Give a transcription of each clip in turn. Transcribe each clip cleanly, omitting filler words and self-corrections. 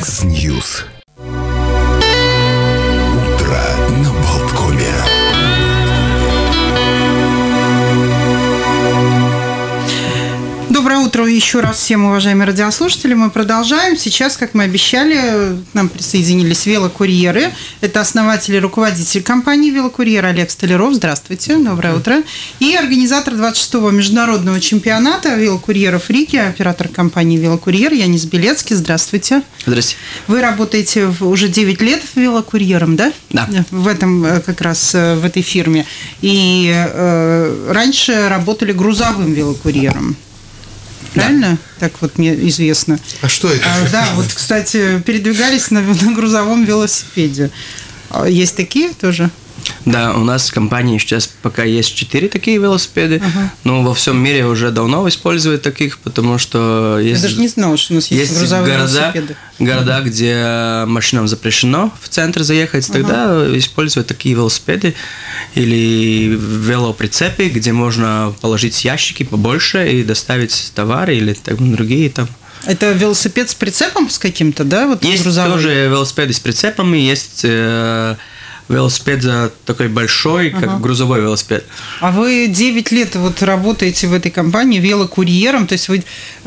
X-News. Утро на Болткоме. Доброе утро еще раз всем, уважаемые радиослушатели. Мы продолжаем. Сейчас, как мы обещали, к нам присоединились велокурьеры. Это основатель и руководитель компании «Велокурьер» Олег Столяров. Здравствуйте, доброе утро. И организатор 26-го международного чемпионата велокурьеров Риги, оператор компании «Велокурьер» Янис Белецкий. Здравствуйте. Здравствуйте. Вы работаете уже 9 лет велокурьером, да? Да. В этом, как раз в этой фирме. И раньше работали грузовым велокурьером. Правильно? Да. Так вот мне известно. А что это? Да, вот, кстати, передвигались на грузовом велосипеде. Есть такие тоже? Да, у нас в компании сейчас пока есть 4 такие велосипеды, но во всем мире уже давно используют таких, потому что есть... Я даже не знала, что у нас есть грузовые велосипеды. Города, где машинам запрещено в центр заехать, тогда используют такие велосипеды или велоприцепы, где можно положить ящики побольше и доставить товары или другие там. Это велосипед с прицепом с каким-то, да? Вот есть грузовой? Тоже велосипеды с прицепами, есть... велосипед такой большой, как грузовой велосипед. А вы 9 лет вот работаете в этой компании велокурьером, то есть вы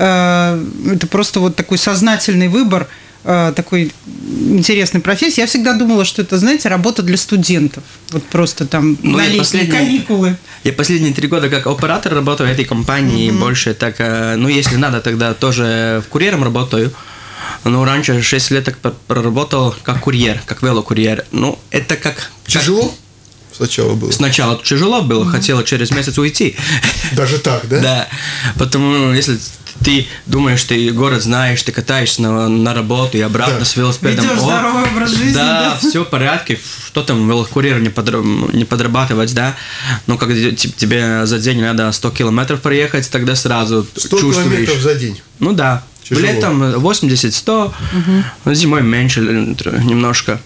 это просто вот такой сознательный выбор такой интересной профессии. Я всегда думала, что это, знаете, работа для студентов. Вот просто там на летние каникулы. Я последние 3 года как оператор работаю в этой компании, больше так, если надо, тогда тоже в курьером работаю. Раньше 6 лет так проработал как курьер, как велокурьер. Это как... Тяжело сначала было? Сначала тяжело было, хотела через месяц уйти. Даже так, да? Да, потому если ты думаешь, ты город знаешь, ты катаешься на работу и обратно с велосипедом. Ведёшь здоровый образ жизни, да? Да, все в порядке, что там велокурьер не подрабатывать, да? Но когда тебе за день надо 100 километров проехать, тогда сразу 100 чувствуешь... километров за день? Да. Тяжело. Летом 80-100, зимой меньше немножко.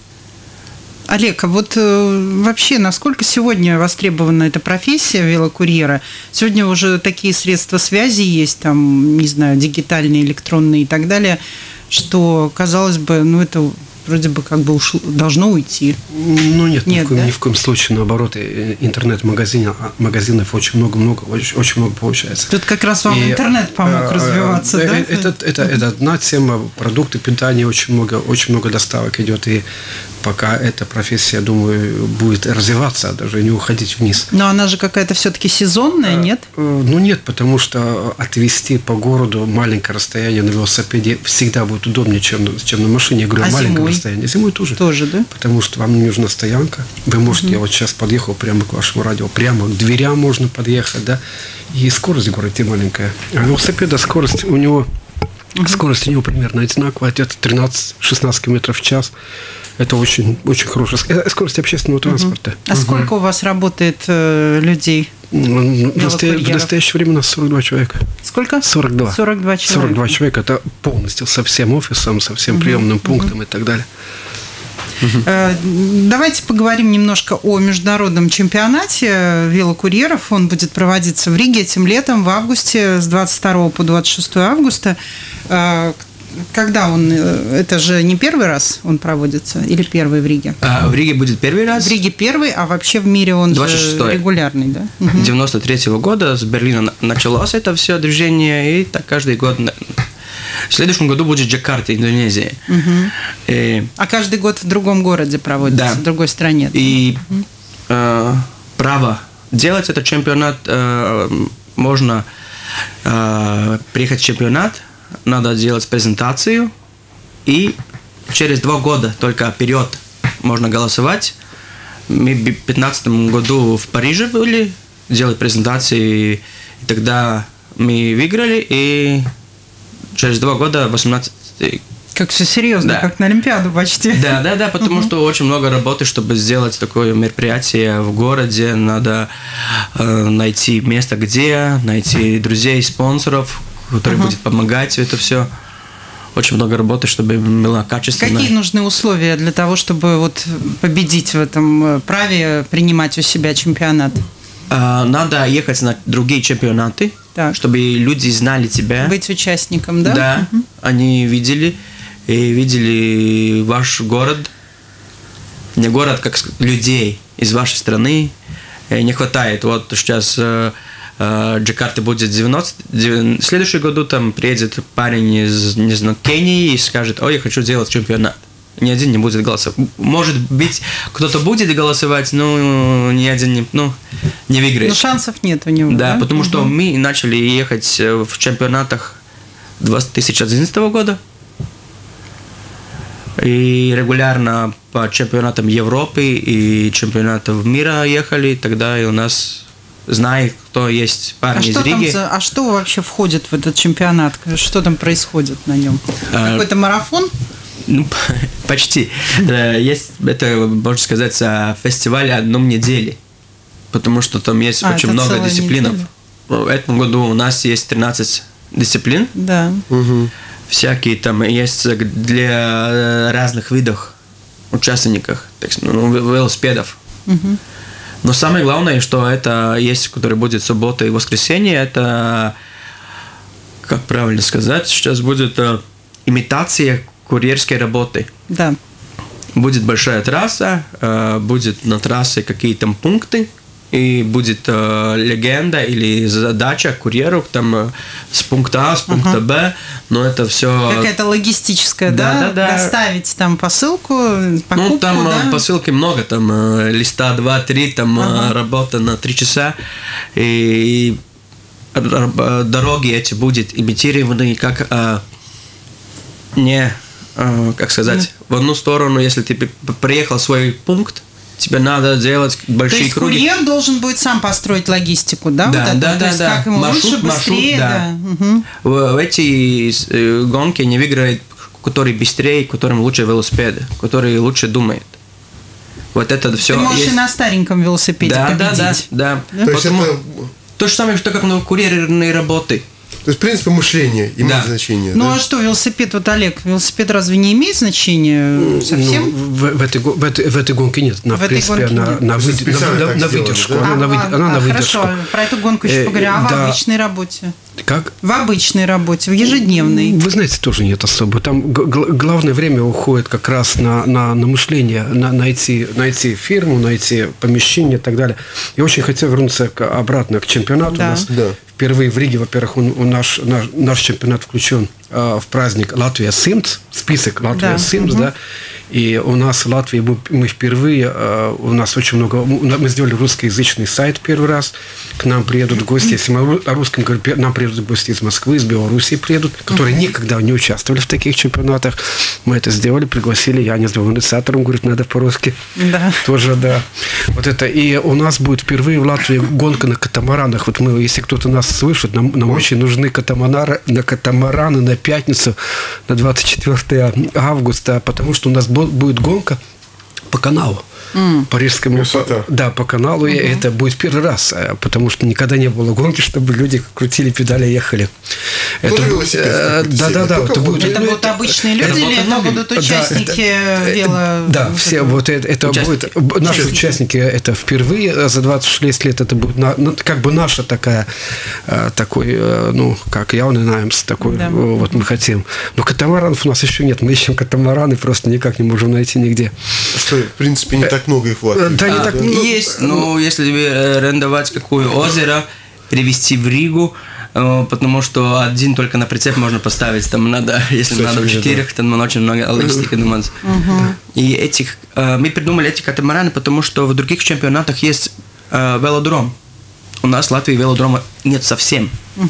Олег, а вот вообще, насколько сегодня востребована эта профессия велокурьера? Сегодня уже такие средства связи есть, там, не знаю, дигитальные, электронные и так далее, что, казалось бы, это вроде бы как бы должно уйти. Нет, ни в коем случае, наоборот, интернет-магазинов очень много получается. Тут как раз вам интернет помог развиваться, да? Это одна тема, продукты питания очень много доставок идет, и пока эта профессия, думаю, будет развиваться, даже не уходить вниз. Но она же какая-то все-таки сезонная, нет? Нет, потому что отвезти по городу маленькое расстояние на велосипеде всегда будет удобнее, чем на машине. Я говорю, маленькое расстояние. Зимой тоже. Тоже, да? Потому что вам не нужна стоянка. Вы можете, я вот сейчас подъехал прямо к вашему радио, прямо к дверям можно подъехать, да, и скорость в городе маленькая. А велосипеда скорость у него примерно одинаковая, это 13-16 км в час. Это очень хорошая скорость общественного транспорта. А сколько у вас работает людей? В настоящее время у нас 42 человека. Сколько? 42. 42 человека. 42 человека. Это полностью со всем офисом, со всем приемным пунктом и так далее. Давайте поговорим немножко о международном чемпионате велокурьеров. Он будет проводиться в Риге этим летом, в августе, с 22 по 26 августа. Когда он? Это же не первый раз он проводится? Или первый в Риге? В Риге будет первый раз. В Риге первый, а вообще в мире он 26-й. Же регулярный, да? 93-го года с Берлина началось это все движение, и так каждый год. В следующем году будет Джакарта, Индонезия. А каждый год в другом городе проводится, в другой стране? И право делать этот чемпионат можно приехать в чемпионат, надо делать презентацию, и через 2 года только вперед можно голосовать. Мы в 2015 году в Париже были, делали презентации, и тогда мы выиграли, и через 2 года 18... Как все серьезно, да. Как на Олимпиаду почти. Да, потому что очень много работы, чтобы сделать такое мероприятие в городе. Надо найти место, найти друзей, спонсоров, которые будут помогать это все. Очень много работы, чтобы было качественно. Какие нужны условия для того, чтобы вот победить в этом праве, принимать у себя чемпионат? Надо ехать на другие чемпионаты, чтобы люди знали тебя. Быть участником, да? Да, они видели. и видели ваш город, не город, как людей из вашей страны, не хватает. Вот сейчас Джакарта будет 90, в следующем году там приедет парень из, не знаю, Кении и скажет: ой, я хочу сделать чемпионат. Ни один не будет голосовать. Может быть, кто-то будет голосовать, но ни один не выиграет. Но шансов нет у него. Да, потому что мы начали ехать в чемпионатах 2011 года. И регулярно по чемпионатам Европы и чемпионатам мира ехали. Тогда и у нас знает, кто есть парни из Риги. А что вообще входит в этот чемпионат? Что там происходит на нем? Какой-то марафон? Ну, почти. Есть, это, можно сказать, фестиваль одной недели. Потому что там есть очень много дисциплин. В этом году у нас есть 13 дисциплин. Да. Всякие там есть для разных видов участников, велосипедов. Но самое главное, что это есть, который будет суббота и воскресенье, это, как правильно сказать, сейчас будет имитация курьерской работы. Да. Будет большая трасса, будет на трассе какие-то пункты, и будет легенда или задача курьеру там с пункта А, с пункта Б, но это все какая-то логистическая, да? Доставить там посылку, покупку, ну, там посылки много, там листа 2-3, там работа на 3 часа, и дороги эти будут имитированы как как сказать, в одну сторону, если ты приехал в свой пункт, тебе надо делать большие круги. То есть круги. курьер должен будет сам построить логистику, да? Да, вот да, то есть как ему лучше, быстрее. Да. В эти гонки не выиграет, который быстрее, которым лучше велосипеды, который лучше думает. Вот это все. Ты можешь есть и на стареньком велосипеде победить. Да. То есть это то же самое, что как на курьерной работе. То есть, в принципе, мышление имеет значение. Ну, а что, велосипед, вот, Олег, велосипед разве не имеет значения совсем? В этой гонке нет. Она, в принципе, на выдержку. Она на выдержку. Хорошо, про эту гонку еще поговорим. А в обычной работе? Как? В обычной работе, в ежедневной. Вы знаете, тоже нет особо. Там главное время уходит как раз на мышление, найти фирму, найти помещение и так далее. Я очень хотел вернуться обратно к чемпионату. Да. У нас впервые в Риге, во-первых, наш чемпионат включен в праздник Латвия Симts, список Латвия Симts, да. И у нас в Латвии мы впервые, у нас очень много, мы сделали русскоязычный сайт первый раз, к нам приедут гости, если мы о русском говорим, нам приедут гости из Москвы, из Белоруссии приедут, которые никогда не участвовали в таких чемпионатах. Мы это сделали, пригласили, я не знаю, инициатором, говорит, надо по-русски. Да. Тоже, да. Вот это. И у нас будет впервые в Латвии гонка на катамаранах. Вот мы, если кто-то нас слышит, нам очень нужны катамараны на пятницу, на 24 августа, потому что у нас будет гонка по каналу. Парижскому. Да, по каналу. И это будет первый раз, потому что никогда не было гонки, чтобы люди крутили педали и ехали. Это будут обычные люди или это будут участники вело? Да, все вот это будет наши участники. Это впервые за 26 лет это будет как бы наша такой, ну как явный наймс такой. Вот мы хотим. Но катамаранов у нас еще нет. Мы ищем катамараны, просто никак не можем найти нигде. Что, в принципе, не так много их в Латвии. Да, не так много. Есть, но если арендовать какое озеро, перевести в Ригу, потому что один только на прицеп можно поставить, там надо, если надо в 4, там очень много логистики думать. И мы придумали эти катамараны, потому что в других чемпионатах есть велодром. У нас в Латвии велодрома нет совсем.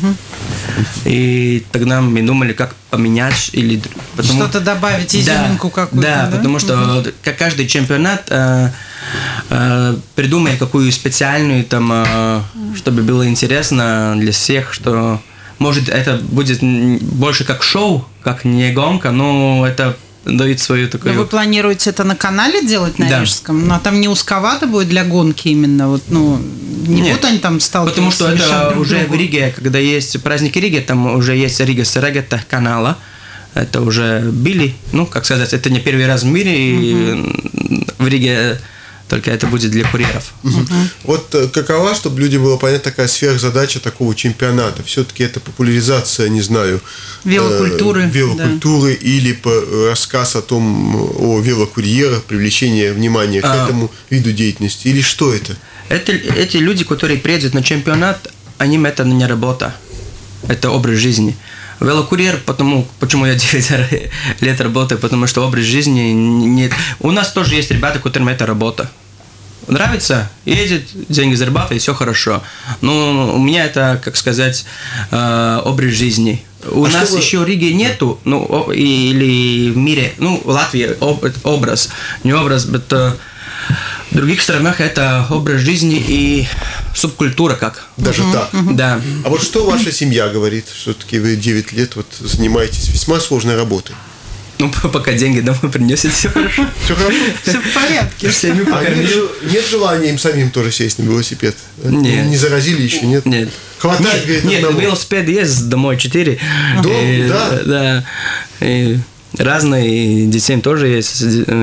И тогда мы думали, как поменять или что-то добавить, изюминку какую-то. Да, потому что как каждый чемпионат придумает какую специальную там, чтобы было интересно для всех, что может это будет больше как шоу, как не гонка, но это дает свою такую. Но вы планируете это на канале делать на Рижском? Но там не узковато будет для гонки именно, вот, ну, не будут они там сталкиваться? Потому что это уже в Риге, когда есть праздники Риги, там уже есть Рига Серегета канала, это уже были, ну, как сказать, это не первый раз в мире, и в Риге только это будет для курьеров. Вот какова, чтобы людям было понятно, такая сверхзадача такого чемпионата? Все-таки это популяризация, не знаю, велокультуры, или рассказ о велокурьерах, привлечение внимания к этому виду деятельности, или что это? Эти люди, которые приедут на чемпионат, они это не работа, это образ жизни. Велокурьер, почему я 9 лет работаю, потому что образ жизни нет. У нас тоже есть ребята, которым это работа. Нравится, едет, деньги зарабатывает, все хорошо. Но у меня это, как сказать, образ жизни. У нас еще в Риге нету, или в мире, в Латвии образ, не образ, это... В других странах это образ жизни и субкультура как. Даже так? Да. А вот что ваша семья говорит? Все-таки вы 9 лет занимаетесь весьма сложной работой. Пока деньги домой принесет, все хорошо. Все хорошо? Все в порядке. Нет желания им самим тоже сесть на велосипед? Нет. Не заразили еще, нет? Нет. Хватает, говорит, нет, одного. велосипед есть, домой 4. Да? Да. И разные, и детей тоже есть.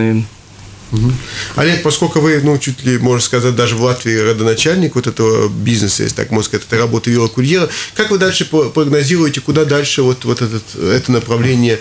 Олег, поскольку вы, чуть ли, можно сказать, даже в Латвии родоначальник вот этого бизнеса, если так можно сказать, этой работы велокурьера, как вы дальше прогнозируете, куда дальше это направление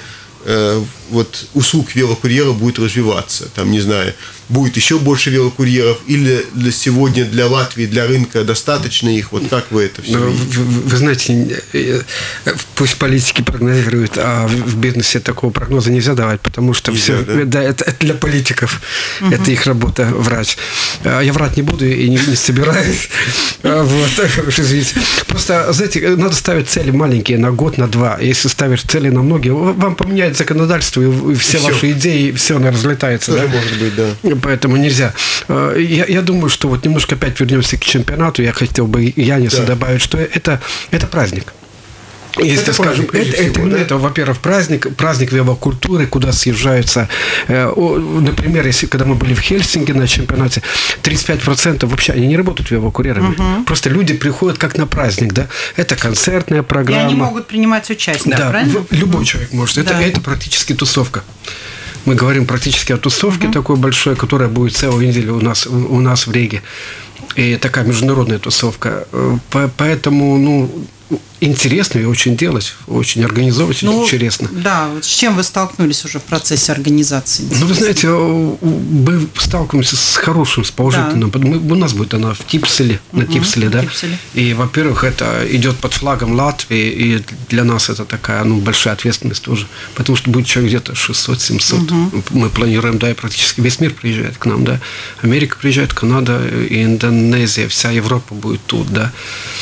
услуг велокурьера будет развиваться? Там, не знаю, будет еще больше велокурьеров, или сегодня для Латвии, для рынка достаточно их? Вот как вы это все видите? Вы знаете, пусть политики прогнозируют, а в бизнесе такого прогноза нельзя давать, потому что все, да, это для политиков, это их работа врать. Я врать не буду и не собираюсь. Извините. Просто, знаете, надо ставить цели маленькие на год, на 2. Если ставишь цели на многие, вам поменяет законодательство, и все ваши идеи, все оно разлетается. Тоже может быть, да. Поэтому нельзя. Я думаю, что вот немножко опять вернемся к чемпионату. Я хотел бы Янису добавить, что это праздник. Если скажем, это, во-первых, праздник велокультуры, куда съезжаются. Например, когда мы были в Хельсинки на чемпионате, 35% вообще они не работают велокурьерами. Просто люди приходят как на праздник, да. Это концертная программа. И они могут принимать участие, правильно? Любой человек может. Это практически тусовка. Мы говорим практически о тусовке такой большой, которая будет целую неделю у нас в Риге. И такая международная тусовка. Поэтому, интересно и очень делать, очень организовывать, интересно. Да, вот с чем вы столкнулись уже в процессе организации? Вы знаете, мы сталкиваемся с хорошим, с положительным. Да. У нас будет она в Типселе, на Типселе, да. Типселе. И, во-первых, это идет под флагом Латвии, и для нас это такая, большая ответственность тоже. Потому что будет человек где-то 600-700. Мы планируем, да, и практически весь мир приезжает к нам, да. Америка приезжает, Канада, и Индонезия, вся Европа будет тут, да.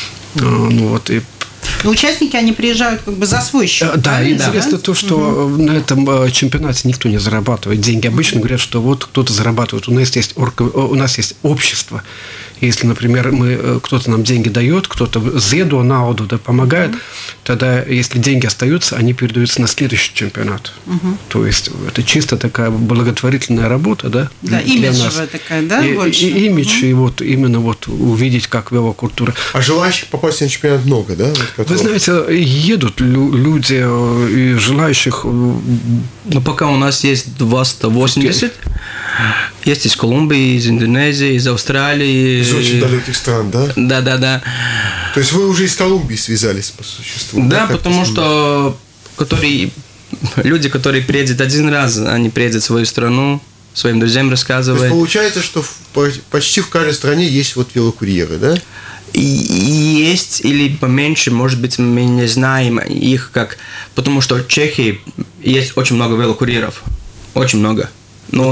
И участники, они приезжают как бы за свой счет. Да, и интересно то, что на этом чемпионате никто не зарабатывает деньги. Обычно говорят, что вот кто-то зарабатывает. У нас есть общество. Если, например, кто-то нам деньги дает, кто-то зеду, науду помогает, тогда, если деньги остаются, они передаются на следующий чемпионат. То есть это чисто такая благотворительная работа, да? Да, имиджевая такая, да? И имидж, и именно увидеть, как велокультура. А желающих попасть на чемпионат много, да? Вы знаете, едут люди, и желающих... пока у нас есть 280. Есть из Колумбии, из Индонезии, из Австралии. Из очень далеких стран, да? Да. То есть вы уже из Колумбии связались по существу? Да, потому что люди, которые приедут один раз, они приедут в свою страну, своим друзьям рассказывать. То есть получается, что почти в каждой стране есть велокурьеры, да? Есть или поменьше, может быть, мы не знаем их потому что в Чехии есть очень много велокурьеров, очень много. Но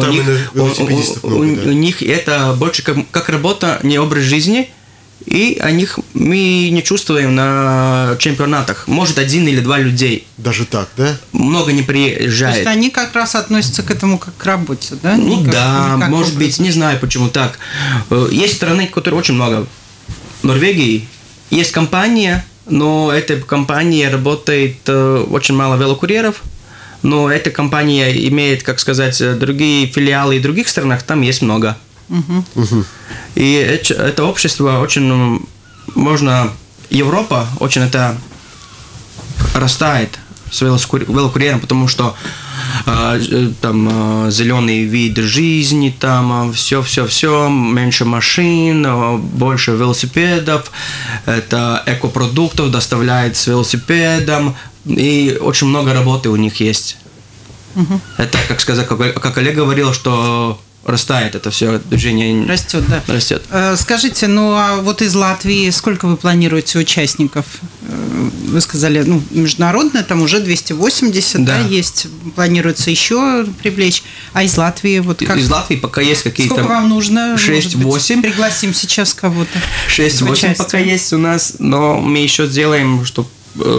у них это больше как работа, не образ жизни, и о них мы не чувствуем на чемпионатах. Может, 1 или 2 людей. Даже так, да? Много не приезжает. То есть они как раз относятся к этому как к работе, да? Может быть, не знаю, почему так. Есть страны, которые очень много. В Норвегии есть компания, но эта компания работает очень мало велокурьеров. Но эта компания имеет, как сказать, другие филиалы в других странах, там есть много. И это общество очень, Европа очень это растает с велокурьером, потому что там зеленый вид жизни, там все, меньше машин, больше велосипедов, это экопродуктов доставляет с велосипедом, и очень много работы у них есть. Это, как сказать, как Олег говорил, что растает это все движение. Растет, да. Растет. Скажите, ну а вот из Латвии сколько вы планируете участников? Вы сказали, ну, международное, там уже 280, да, есть. Планируется еще привлечь. А из Латвии вот как? Из Латвии пока есть какие-то... Сколько вам нужно? 6-8. Пригласим сейчас кого-то. 6-8 пока есть у нас, но мы еще сделаем, чтобы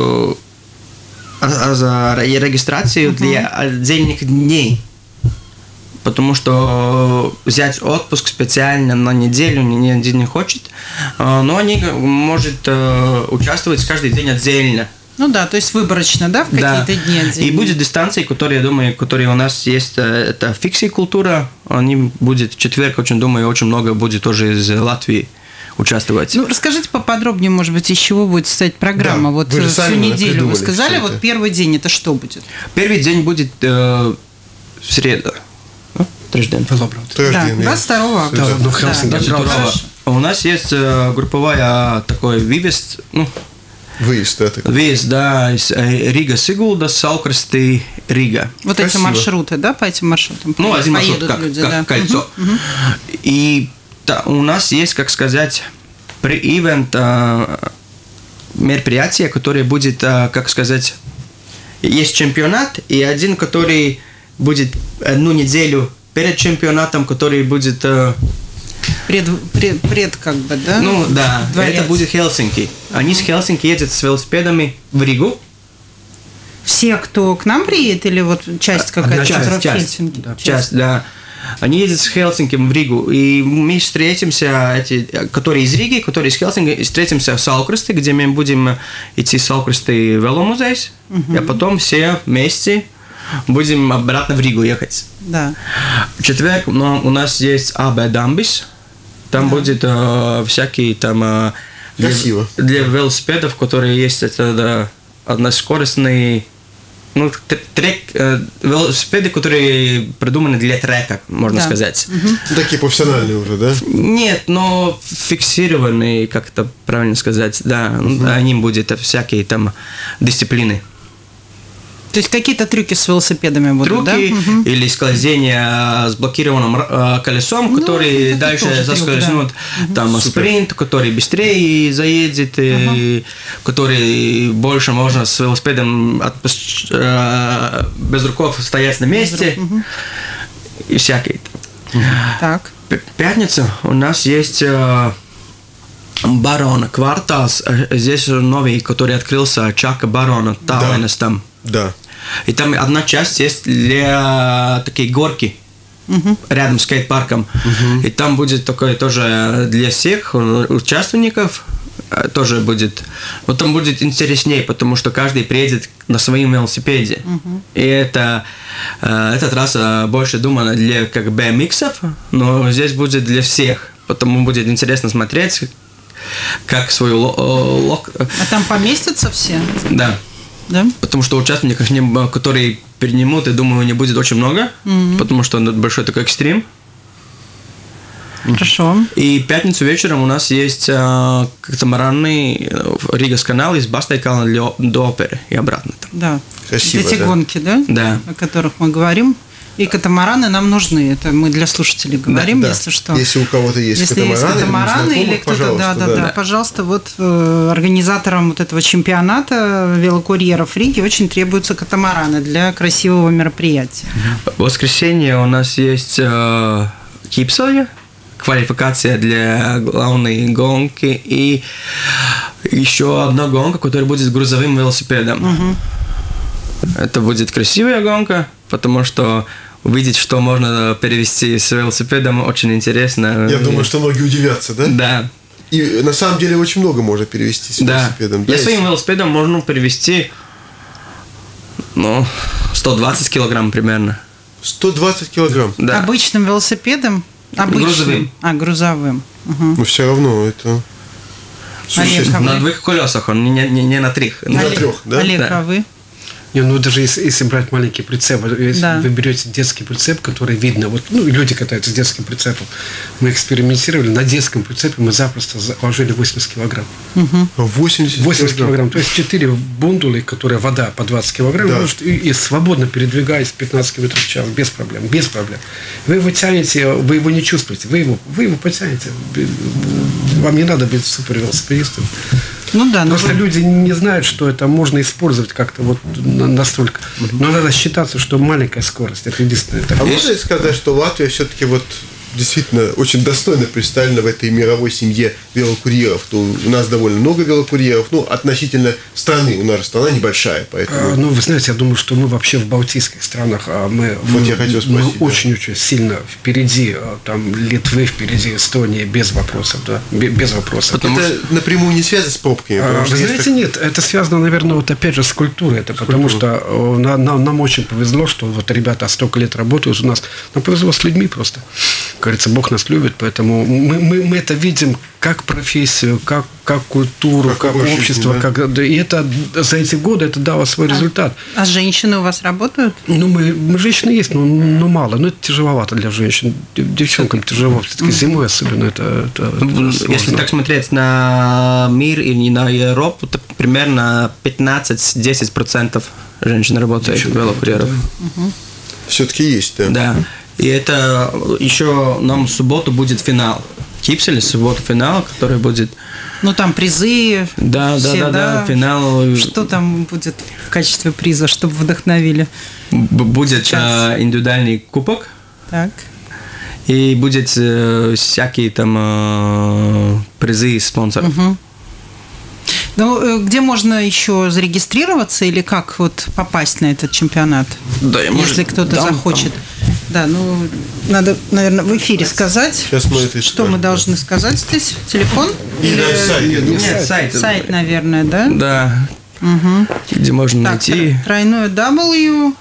за регистрацию для отдельных дней. Потому что взять отпуск специально на неделю ни один не хочет, но они могут участвовать каждый день отдельно. Ну да, то есть выборочно, да, в какие-то дни отдельно. И будет дистанции, которые, я думаю, которые у нас есть, это фикси-культура, они будет в четверг, очень думаю, очень много будет тоже из Латвии участвовать. Ну, расскажите поподробнее, может быть, из чего будет состоять программа. Да, вот всю неделю вы сказали, вот первый день это что будет? Первый день будет в среду. Трижден. Да, 22 августа. У нас есть групповая такой выезд, выезд, да. Выезд, да, из Рига Сигулда, Салкрасты, Рига. Вот эти маршруты, да, по этим маршрутам? Ну, один маршрут, как кольцо. И у нас есть, как сказать, ивент, мероприятие, которое будет, как сказать, есть чемпионат, и один, который будет одну неделю перед чемпионатом, который будет... Пред как бы, да? Ну, да, Дворец. это будет Хельсинки. Они с Хельсинки едут с велосипедами в Ригу. Все, кто к нам приедет, или вот часть какая-то? Часть, да. Они едут с Хельсинки в Ригу, и мы встретимся, которые из Риги, которые из Хельсинки, встретимся в Салкрасте, где мы будем идти в Салкрасте веломузей, а потом все вместе будем обратно в Ригу ехать. Да. В четверг у нас есть АБ Дамбис. Там будет всякие там для велосипедов, которые есть, это односкоростные, ну, велосипеды, которые придуманы для трека, можно сказать. Такие профессиональные уже, да? Нет, но фиксированные, как это правильно сказать, да. Они будут всякие там дисциплины. То есть какие-то трюки с велосипедами будут, трюки, да? Или скольжение с блокированным колесом, который дальше заскользнут. Там спринт, который быстрее заедет, и который больше можно с велосипедом без рукав стоять на месте. И всякие. Так. В пятницу у нас есть Барона квартал. Здесь новый, который открылся, Чака Барона, Таллинес там. Да. И там одна часть есть для такие горки рядом с скейт-парком. И там будет такое тоже для всех участников тоже будет. Но там будет интереснее, потому что каждый приедет на своем велосипеде. И это эта трасса больше думана для как BMX-ов, но здесь будет для всех. Потому будет интересно смотреть, как свою А там поместятся все? Да. Да? Потому что участников, которые перенимут, я думаю, не будет очень много, потому что он большой такой экстрим. Хорошо. И в пятницу вечером у нас есть катамараны Ригас канал из Бастайкала до оперы и обратно. Да. Красиво, эти гонки, да? Да. О которых мы говорим. И катамараны нам нужны. Это мы для слушателей говорим, если что. Если у кого-то есть катамараны или кто-то, да, пожалуйста, вот организаторам вот этого чемпионата велокурьеров Риги очень требуются катамараны для красивого мероприятия. В воскресенье у нас есть Кипсовье, квалификация для главной гонки, и еще одна гонка, которая будет с грузовым велосипедом. Это будет красивая гонка, потому что увидеть, что можно перевести с велосипедом, очень интересно. Я думаю, что многие удивятся, да? Да. И на самом деле очень много можно перевести с велосипедом. Да. Я своим велосипедом можно перевести 120 килограмм примерно. 120 килограмм? Да. Обычным велосипедом? Грузовым. Грузовым. Но все равно это... На двух колесах, он не на трех. На трех, да? Олег, а вы? Не, ну даже если брать маленький прицеп, если Да. вы берете детский прицеп, который видно, вот, ну, люди катаются с детским прицепом. Мы экспериментировали, на детском прицепе мы запросто заложили 80 килограмм. 80 килограмм. То есть 4 бундулы, которые вода по 20 килограмм, Да. может, и свободно передвигаясь 15 км в час, без проблем, без проблем. Вы его тянете, вы его не чувствуете, вы его потянете. Вам не надо быть супервелосипедистом. Ну да, Просто люди не знают, что это можно использовать как-то вот настолько. Но надо считаться, что маленькая скорость – это единственное. А можно сказать, что Латвия все-таки вот действительно очень достойно представлена в этой мировой семье велокурьеров? То у нас довольно много велокурьеров, ну, относительно страны. У нас же страна небольшая, поэтому... Ну, вы знаете, я думаю, что мы вообще в балтийских странах, мы я хотел спросить, да. очень-очень сильно впереди, там Литвы впереди, Эстонии, без вопросов, да, без вопросов. Это напрямую не связано с пробками? потому что Вы есть знаете, нет, это связано, наверное, вот опять же с культурой. Это потому что нам очень повезло, что вот ребята столько лет работают у нас. Нам повезло с людьми просто. Как говорится, Бог нас любит, поэтому мы это видим как профессию, как культуру, как общество. да. И это за эти годы это дало свой результат. А женщины у вас работают? Ну, мы женщины есть, но мало. Но это тяжеловато для женщин. Девчонкам тяжело. Все-таки зимой особенно это Если сложно. так смотреть на мир или на Европу, то примерно 15-10% женщин работает в велокурьеров. Все-таки есть, да. Да. И это еще нам в субботу будет финал. Кипсель, в субботу финал, который будет... Ну, там призы. Да, все, финал. Что там будет в качестве приза, чтобы вдохновили? Будет Сейчас. индивидуальный кубок. Так. И будет всякие там призы спонсоров. Ну, где можно еще зарегистрироваться или как вот попасть на этот чемпионат? Да, если кто-то там, захочет. Да, ну, надо, наверное, в эфире сказать, Сейчас мы это что мы должны сказать здесь. Телефон? Или сайт, я думаю. Нет, сайт. Сайт, наверное, да? Да. Где можно Так, найти. тройное W,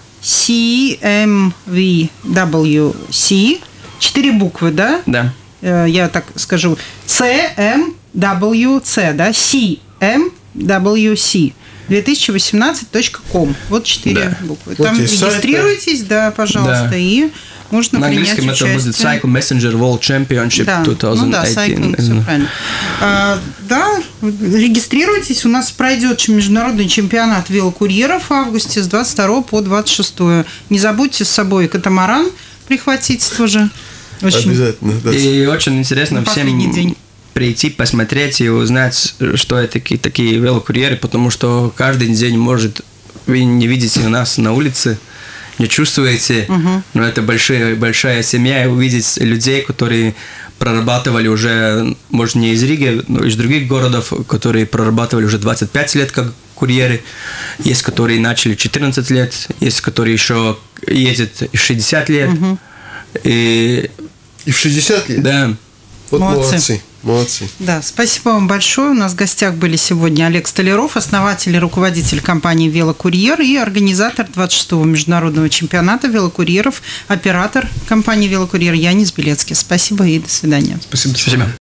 CMVWC, 4 буквы, да? Да. Я так скажу, CMWC, да? CMWC. 2018.com. Вот 4 буквы. Вот Там есть сайт, регистрируйтесь, да, пожалуйста, Да. и можно На принять английском это будет участие. Cycle Messenger World Championship Да, 2018. ну да, сайклинг, все правильно. Да, регистрируйтесь. У нас пройдет международный чемпионат велокурьеров в августе с 22 по 26. Не забудьте с собой катамаран прихватить тоже. Очень. Обязательно, да. И очень интересно На последний всем день. прийти, посмотреть и узнать, что это такие велокурьеры, потому что каждый день, может, вы не видите нас на улице, не чувствуете, но это большая семья, и увидеть людей, которые прорабатывали уже, может, не из Риги, но из других городов, которые прорабатывали уже 25 лет как курьеры. Есть, которые начали 14 лет, есть, которые еще ездят 60 лет. И И в 60 лет? да. Вот Молодцы. молодцы. Да, спасибо вам большое. У нас в гостях были сегодня Олег Столяров, основатель и руководитель компании «Велокурьер» и организатор 26-го международного чемпионата велокурьеров, оператор компании «Велокурьер» Янис Белецкий. Спасибо и до свидания. Спасибо. Спасибо.